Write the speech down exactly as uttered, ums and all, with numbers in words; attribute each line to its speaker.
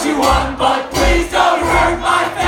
Speaker 1: what you want, but please don't hurt my feelings.